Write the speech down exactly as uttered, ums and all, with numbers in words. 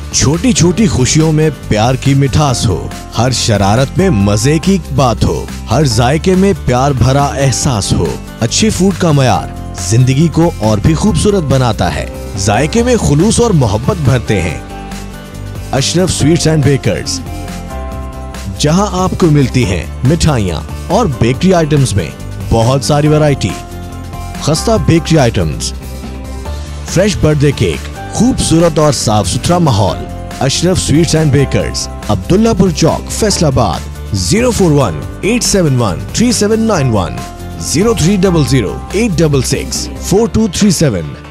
छोटी छोटी खुशियों में प्यार की मिठास हो, हर शरारत में मजे की बात हो, हर जायके में प्यार भरा एहसास हो। अच्छे फूड का मयार जिंदगी को और भी खूबसूरत बनाता है। जायके में खुलूस और मोहब्बत भरते हैं। अशरफ स्वीट्स एंड बेकर्स, जहां आपको मिलती हैं मिठाइयाँ और बेकरी आइटम्स में बहुत सारी वैरायटी। खस्ता bakery items, fresh birthday cake, खूबसूरत और साफ सुथरा माहौल। Ashraf sweets and bakers, Abdullahpur चौक, Faisalabad. Zero four one eight seven one three seven nine one, zero three double zero eight double six four two three seven.